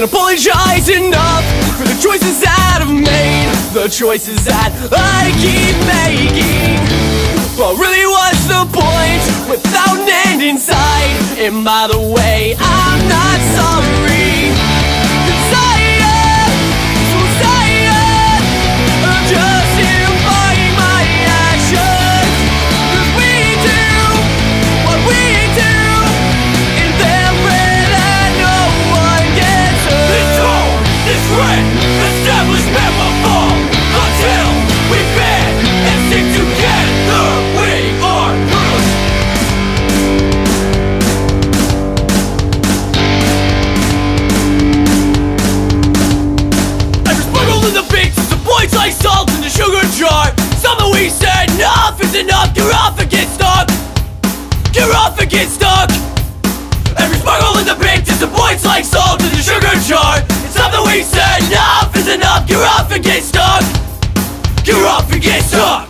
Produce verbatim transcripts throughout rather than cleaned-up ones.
Can't apologize enough for the choices that I've made, the choices that I keep making. But really, what's the point without an end in sight? And by the way, I'm not sorry, 'cause I am so tired of justifying my actions. 'Cause we do what we do, and then pray that no one gets hurt. This home, this red establishment will fall until we bend and stick together. We are ruthless. Every sparkle in the beats disappoints like salt in the sugar jar. Something we said, enough is enough. Get off and get stuck. Get off and get stuck. Every sparkle in the beat disappoints like salt in the sugar jar. It's something we said, enough is enough. Get off and get stuck. Get off and get stuck.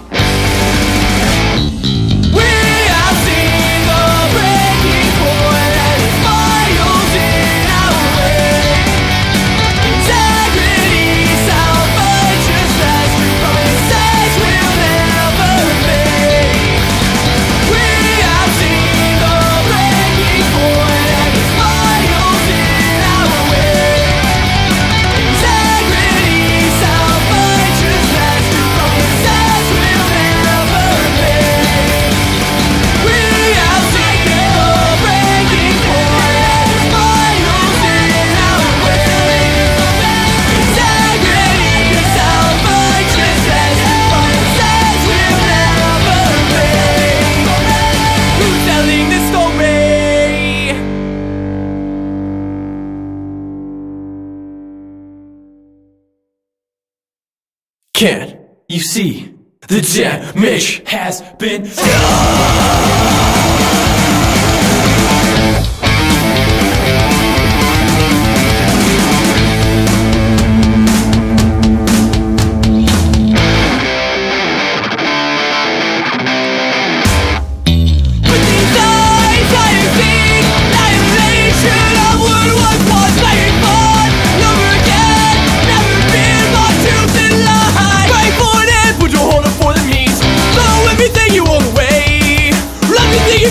We have seen the breaking point and it's miles in our way. Integrity, self-righteousness, true promises will never fade. We have seen the breaking point and it's miles in our way. Integrity, self-righteousness, true promises will never fade. We have seen the breaking point and it's miles in our way. Integrity, self-righteousness, promises will never fade. Who's telling this story? Can't you see the damage has been done? With these eyes I have seen annihilation of what once was playing fun. Never again, never been my truth in life. Pray for an end, put your hold up for the means. Throw everything you own away. Everything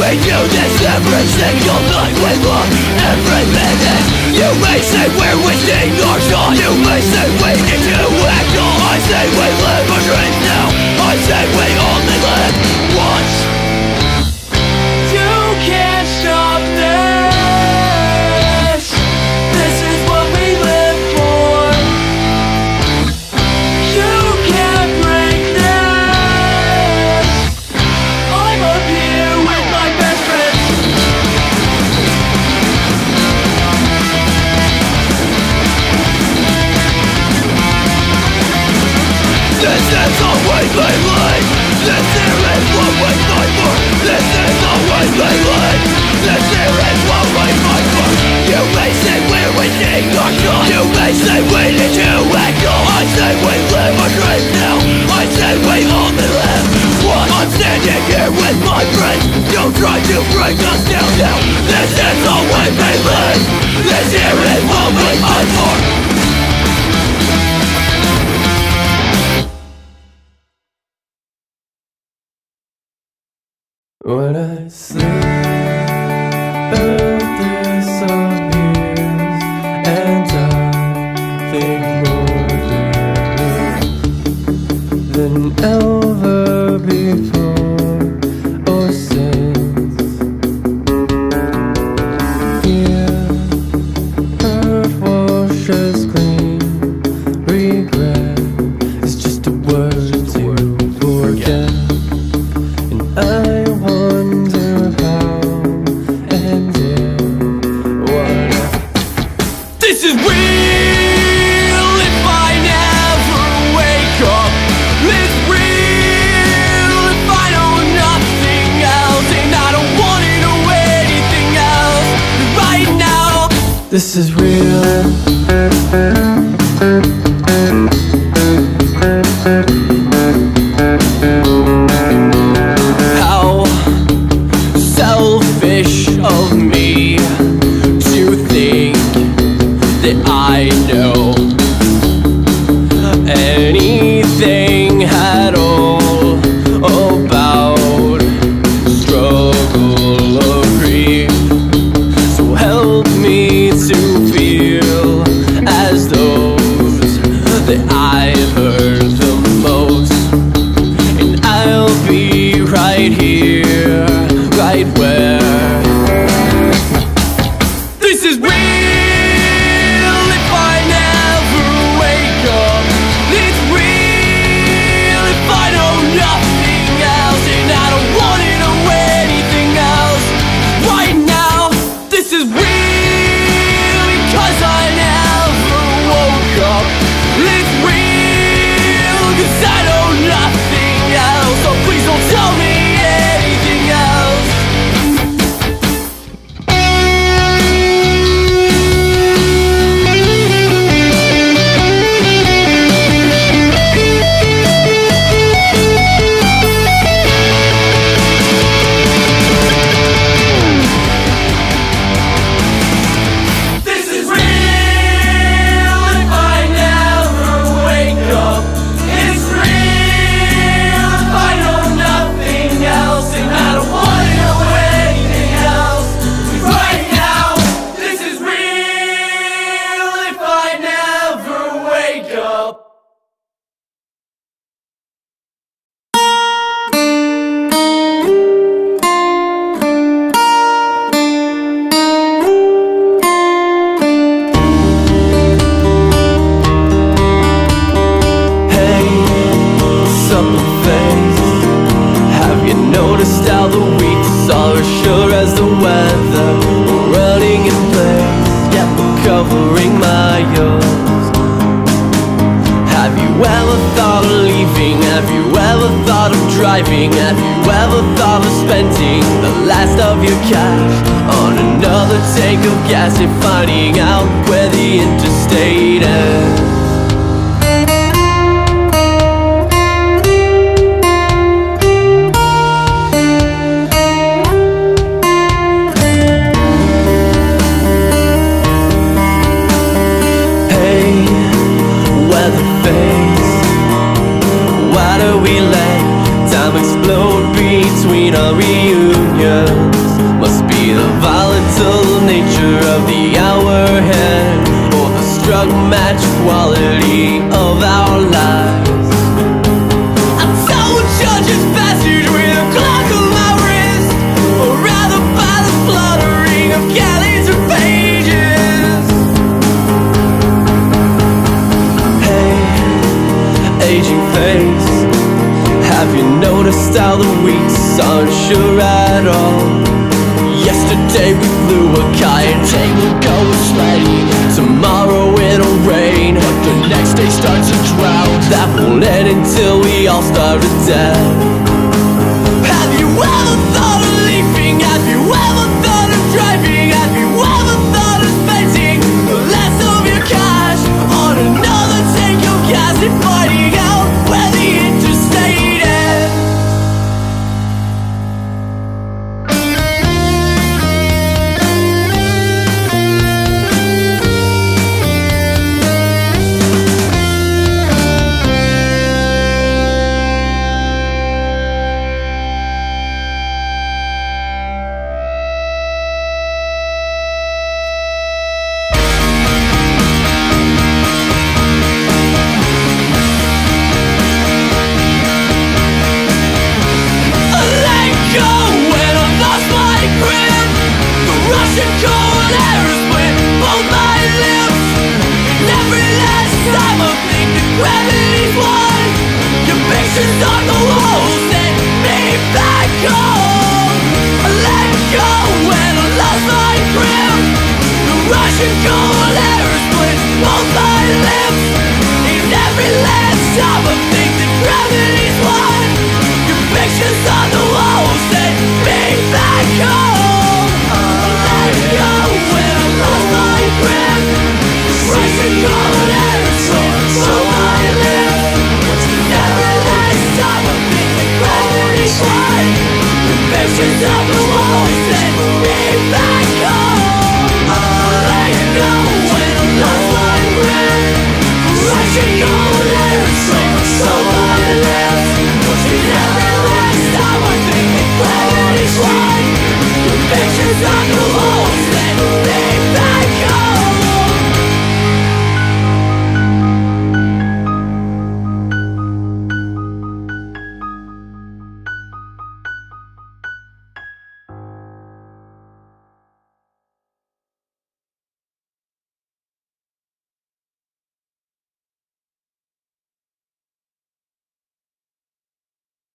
bring you this every single night. We love every minute. You may say we're wasting our time. You may say we need to act on. I say we live our dreams now. I say we only live once. You can't stop this. This is what we live for. You can't break this. I'm up here with my best friends. This is all we live. This here is what we fight for. This is all we live. This here is what we fight for. You may say we're wasting our time. You may say we need to act on. I say we live our dreams now. I say we only live once. I'm standing here with my friends. Don't try to bring us down now. This is all we may live. This here is what we fight for. When I sleep, Earth disappears, and I think more than ever before or since. Here, Earth washes clean. Regret is just a word to forget. And I this is real if I never wake up. It's real if I know nothing else. And I don't want to know anything else right now. This is real. How selfish of me to think that I know anything at all about struggle or grief. So help me to feel as those that I've hurt the most. And I'll be right here, right where. This is real. Tell me anything else. covering my ears. Have you ever thought of leaving? Have you ever thought of driving? Have you ever thought of spending the last of your cash on another tank of gas and finding out where the interstate ends? Why do we let time explode between our reunions? of the hour hand, or the struck match quality of our lives. I told judge's passage with a clock on my wrist, or rather by the fluttering of galleys or pages. Hey, aging face, have you noticed how the weeks aren't sure at all? Yesterday we flew a kite, today we'll go sledding. Tomorrow it'll rain, but the next day starts a drought that won't end until we all starve to death. Have you ever thought of leaving? Have you ever thought of driving? Have you ever thought of spending the last of your cash on another tank of gas and finding out where the interstate ends? Of the walls that me back.